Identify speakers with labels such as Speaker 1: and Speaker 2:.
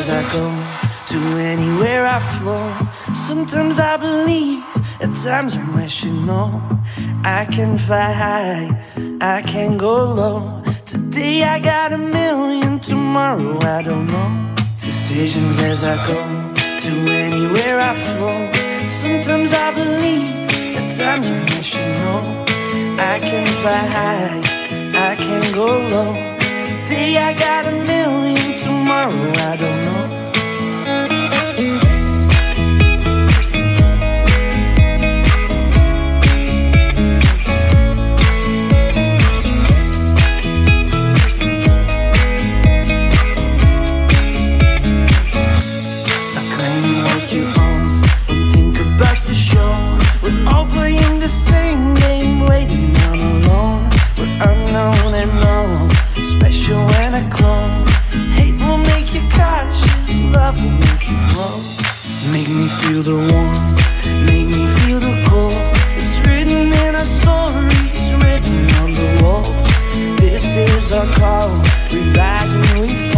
Speaker 1: as I go, to anywhere I flow. Sometimes I believe, at times I'm wishing, no. I can fly high, I can go low. Today I got a million, tomorrow I don't know. Decisions as I go, to anywhere I flow. Sometimes I believe, at times I'm wishing, no. I can fly high, I can go low. Today I got a million, tomorrow I don't know. Stop claiming what you own and think about the show. We're all playing the same game, waiting on alone. We're unknown and known, special when I clone. Hate will make you cautious, love will make you grow. Make me feel the warmth, make me feel the cold. It's written in our stories, written on the walls. This is our call, we rise and we fall.